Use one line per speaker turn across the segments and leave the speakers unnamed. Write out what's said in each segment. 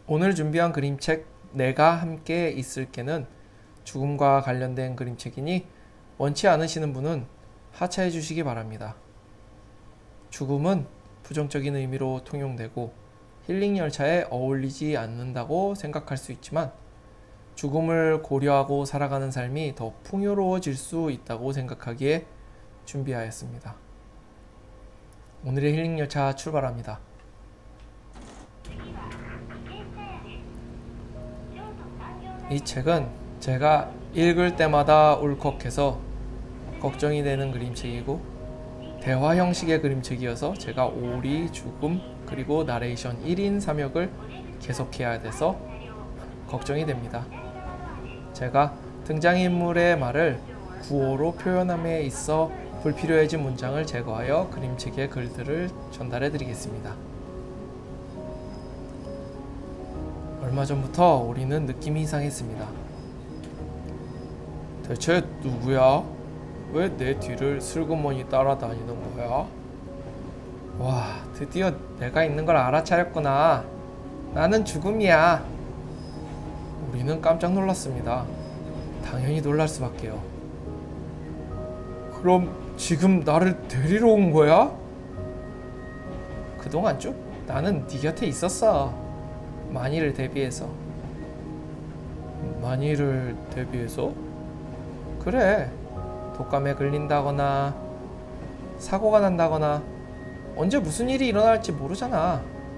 오늘 준비한 그림책 내가 함께 있을게는 죽음과 관련된 그림책이니 원치 않으시는 분은 하차해 주시기 바랍니다. 죽음은 부정적인 의미로 통용되고 힐링 열차에 어울리지 않는다고 생각할 수 있지만 죽음을 고려하고 살아가는 삶이 더 풍요로워질 수 있다고 생각하기에 준비하였습니다. 오늘의 힐링 열차 출발합니다. 이 책은 제가 읽을 때마다 울컥해서 걱정이 되는 그림책이고 대화 형식의 그림책이어서 제가 오리, 죽음, 그리고 나레이션 1인 3역을 계속해야 돼서 걱정이 됩니다. 제가 등장인물의 말을 구어로 표현함에 있어 불필요해진 문장을 제거하여 그림책의 글들을 전달해 드리겠습니다. 얼마 전부터 오리는 느낌이 이상했습니다. 대체 누구야? 왜 내 뒤를 슬그머니 따라다니는 거야? 와, 드디어 내가 있는 걸 알아차렸구나. 나는 죽음이야. 우리는 깜짝 놀랐습니다. 당연히 놀랄 수밖에요. 그럼 지금 나를 데리러 온 거야? 그동안 쭉 나는 네 곁에 있었어. 만일을 대비해서. 만일을 대비해서? 그래. 독감에 걸린다거나 사고가 난다거나 언제 무슨 일이 일어날지 모르잖아.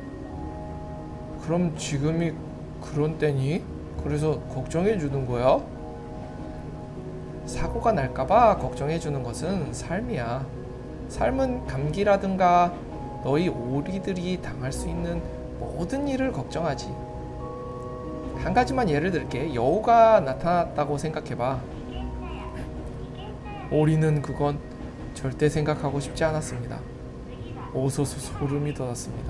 그럼 지금이 그런 때니? 그래서 걱정해 주는 거야? 사고가 날까봐 걱정해 주는 것은 삶이야. 삶은 감기라든가 너희 오리들이 당할 수 있는 모든 일을 걱정하지. 한 가지만 예를 들게. 여우가 나타났다고 생각해봐. 오리는 그건 절대 생각하고 싶지 않았습니다. 오소소 소름이 돋았습니다.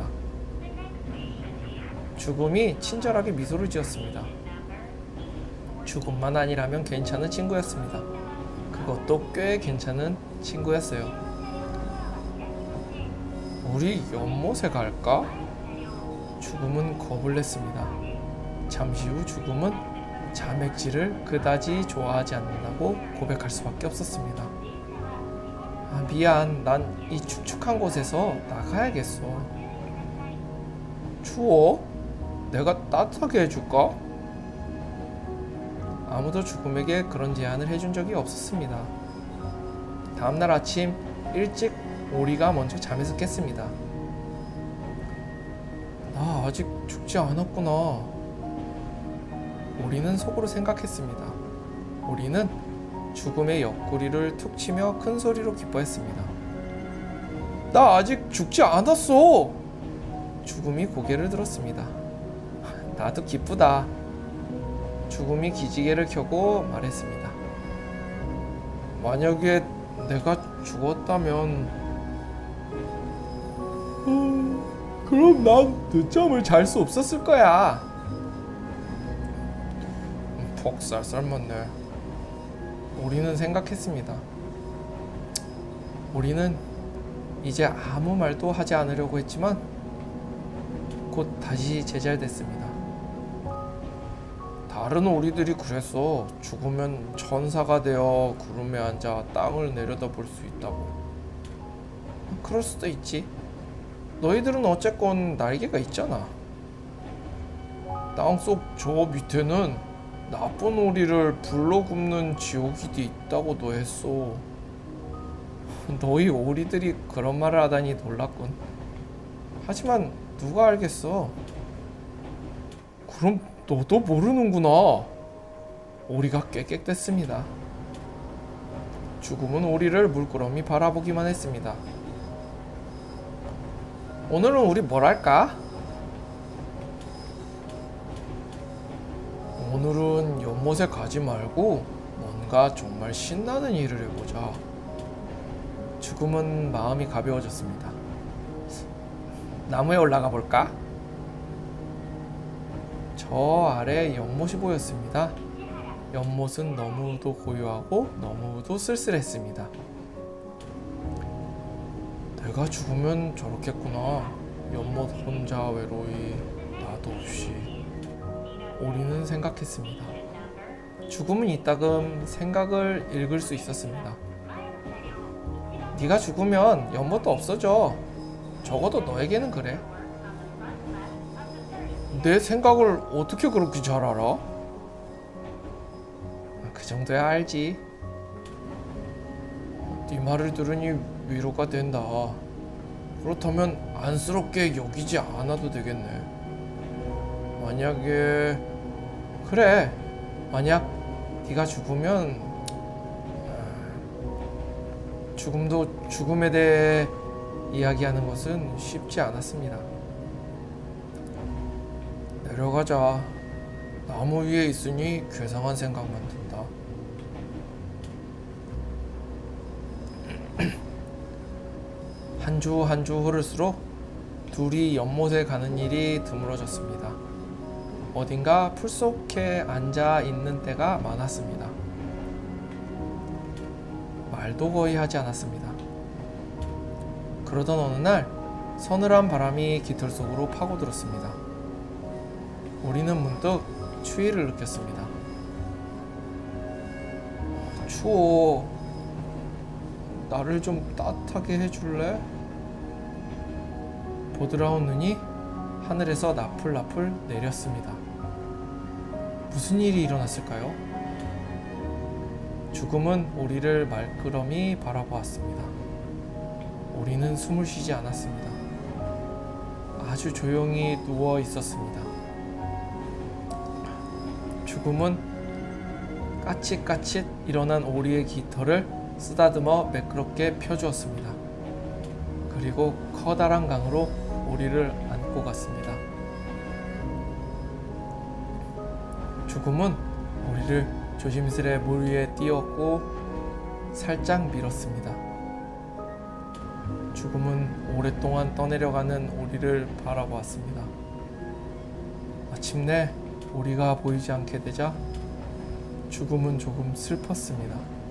죽음이 친절하게 미소를 지었습니다. 죽음만 아니라면 괜찮은 친구였습니다. 그것도 꽤 괜찮은 친구였어요. 우리 연못에 갈까? 죽음은 겁을 냈습니다. 잠시 후 죽음은 자맥질을 그다지 좋아하지 않는다고 고백할 수밖에 없었습니다. 아, 미안. 난 이 축축한 곳에서 나가야겠어. 추워? 내가 따뜻하게 해줄까? 아무도 죽음에게 그런 제안을 해준 적이 없었습니다. 다음날 아침 일찍 오리가 먼저 잠에서 깼습니다. 나 아직 죽지 않았구나. 오리는 속으로 생각했습니다. 오리는 죽음의 옆구리를 툭 치며 큰 소리로 기뻐했습니다. 나 아직 죽지 않았어. 죽음이 고개를 들었습니다. 나도 기쁘다. 죽음이 기지개를 켜고 말했습니다. 만약에 내가 죽었다면 그럼 난 늦잠을 잘 수 없었을 거야. 폭살 삶았네. 오리는 생각했습니다. 오리는 이제 아무 말도 하지 않으려고 했지만 곧 다시 제잘됐습니다. 다른 오리들이 그랬어. 죽으면 천사가 되어 구름에 앉아 땅을 내려다볼 수 있다고. 그럴 수도 있지. 너희들은 어쨌건 날개가 있잖아. 땅속 저 밑에는 나쁜 오리를 불러 굽는 지옥이 있다고도 했어. 너희 오리들이 그런 말을 하다니 놀랐군. 하지만 누가 알겠어. 그럼 너도 모르는구나. 오리가 꾀꾀댔습니다. 죽음은 오리를 물끄러미 바라보기만 했습니다. 오늘은 우리 뭘 할까? 오늘은 연못에 가지 말고 뭔가 정말 신나는 일을 해보자. 죽음은 마음이 가벼워졌습니다. 나무에 올라가 볼까? 저 아래 연못이 보였습니다. 연못은 너무도 고요하고 너무도 쓸쓸했습니다. 내가 죽으면 저렇겠구나. 연못 혼자 외로이 나도 없이. 오리는 생각했습니다. 죽음은 이따금 생각을 읽을 수 있었습니다. 네가 죽으면 연못도 없어져. 적어도 너에게는 그래. 내 생각을 어떻게 그렇게 잘 알아? 그 정도야 알지. 네 말을 들으니 위로가 된다. 그렇다면 안쓰럽게 여기지 않아도 되겠네. 만약에 그래, 만약 네가 죽으면 죽음에 대해 이야기하는 것은 쉽지 않았습니다. 내려가자. 나무 위에 있으니 괴상한 생각만 든다. 한 주 한 주 흐를수록 둘이 연못에 가는 일이 드물어졌습니다. 어딘가 풀속에 앉아 있는 때가 많았습니다. 말도 거의 하지 않았습니다. 그러던 어느 날 서늘한 바람이 깃털 속으로 파고들었습니다. 우리는 문득 추위를 느꼈습니다. 추워. 나를 좀 따뜻하게 해줄래? 보드라운 눈이 하늘에서 나풀나풀 내렸습니다. 무슨 일이 일어났을까요? 죽음은 오리를 말끄러미 바라보았습니다. 오리는 숨을 쉬지 않았습니다. 아주 조용히 누워 있었습니다. 죽음은 까칫까칫 일어난 오리의 깃털을 쓰다듬어 매끄럽게 펴주었습니다. 그리고 커다란 강으로 오리를 안고 갔습니다. 죽음은 오리를 조심스레 물 위에 띄웠고 살짝 밀었습니다. 죽음은 오랫동안 떠내려가는 오리를 바라보았습니다. 마침내 오리가 보이지 않게 되자 죽음은 조금 슬펐습니다.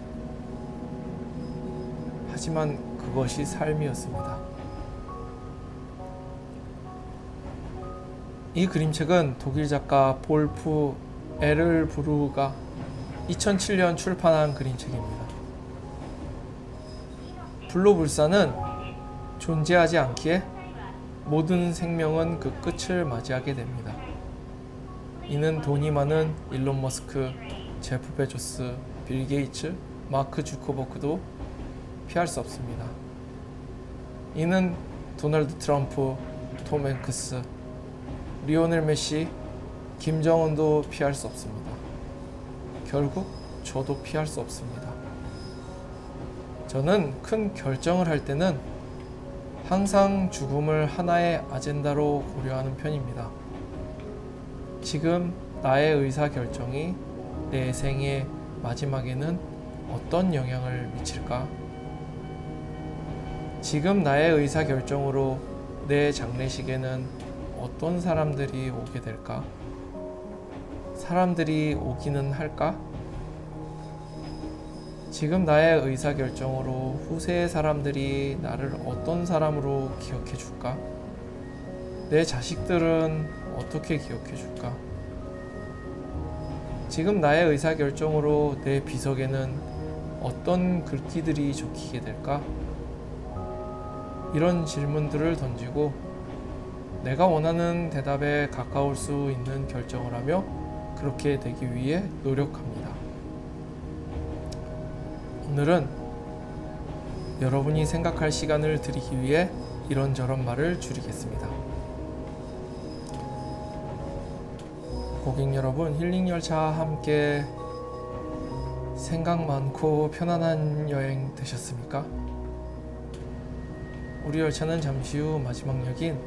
하지만 그것이 삶이었습니다. 이 그림책은 독일 작가 볼프 에를브루가 2007년 출판한 그림책입니다. 불로불사는 존재하지 않기에 모든 생명은 그 끝을 맞이하게 됩니다. 이는 돈이 많은 일론 머스크, 제프 베조스, 빌 게이츠, 마크 주커버그도 피할 수 없습니다. 이는 도널드 트럼프, 톰 행크스, 리오넬 메시, 김정은도 피할 수 없습니다. 결국 저도 피할 수 없습니다. 저는 큰 결정을 할 때는 항상 죽음을 하나의 아젠다로 고려하는 편입니다. 지금 나의 의사결정이 내 생의 마지막에는 어떤 영향을 미칠까? 지금 나의 의사결정으로 내 장례식에는 어떤 사람들이 오게 될까? 사람들이 오기는 할까? 지금 나의 의사결정으로 후세의 사람들이 나를 어떤 사람으로 기억해 줄까? 내 자식들은 어떻게 기억해 줄까? 지금 나의 의사결정으로 내 비석에는 어떤 글귀들이 적히게 될까? 이런 질문들을 던지고 내가 원하는 대답에 가까울 수 있는 결정을 하며 그렇게 되기 위해 노력합니다. 오늘은 여러분이 생각할 시간을 드리기 위해 이런저런 말을 줄이겠습니다. 고객 여러분, 힐링열차와 함께 생각 많고 편안한 여행 되셨습니까? 우리 열차는 잠시 후 마지막 역인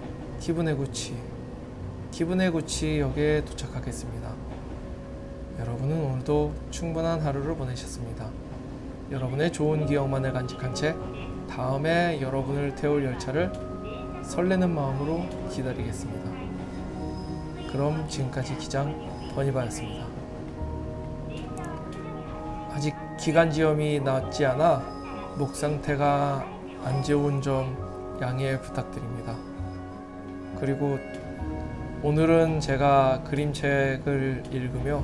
키브네구치 역에 도착하겠습니다. 여러분은 오늘도 충분한 하루를 보내셨습니다. 여러분의 좋은 기억만을 간직한 채 다음에 여러분을 태울 열차를 설레는 마음으로 기다리겠습니다. 그럼 지금까지 기장 버니바였습니다. 아직 기관지염이 낫지 않아 목 상태가 안 좋은 점 양해 부탁드립니다. 그리고 오늘은 제가 그림책을 읽으며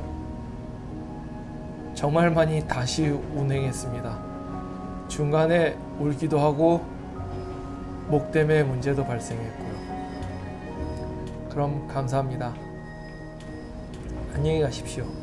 정말 많이 다시 운행했습니다. 중간에 울기도 하고 목 때문에 문제도 발생했고요. 그럼 감사합니다. 안녕히 가십시오.